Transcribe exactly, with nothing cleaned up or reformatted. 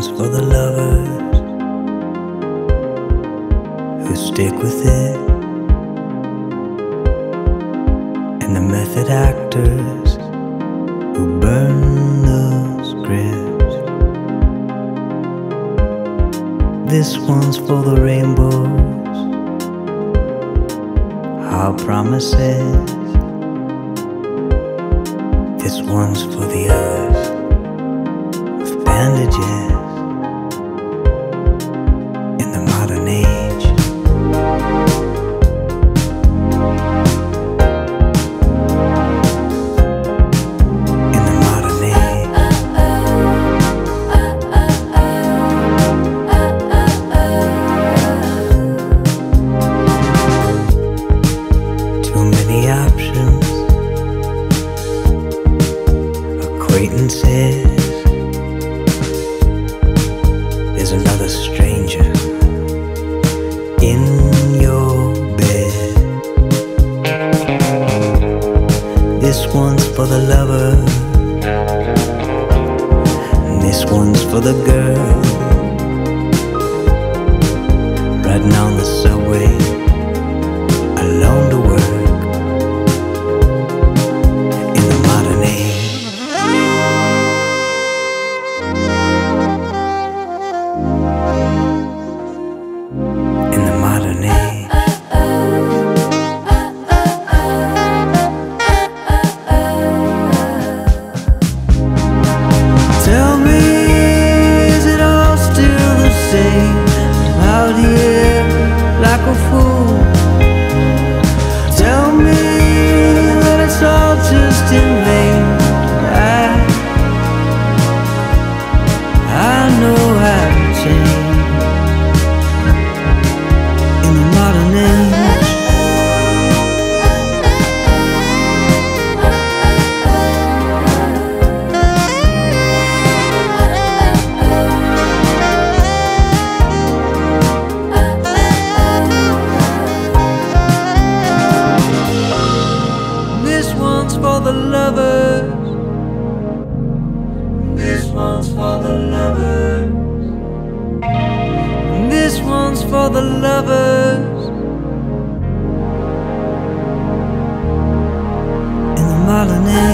one's for the lovers who stick with it, and the method actors who burn the scripts. This one's for the rainbows, our promises. This one's for the others with bandages in the modern age. In the modern age. Too many options, acquaintances. There's another stranger in your bed. This one's for the lover, and this one's for the girl riding on the subway alone to work. Tell me, is it all still the same? I'm out here like a fool. Tell me that it's all just in vain. I, I know how to change in the modern age. For the lovers, this one's for the lovers, this one's for the lovers in the modern age.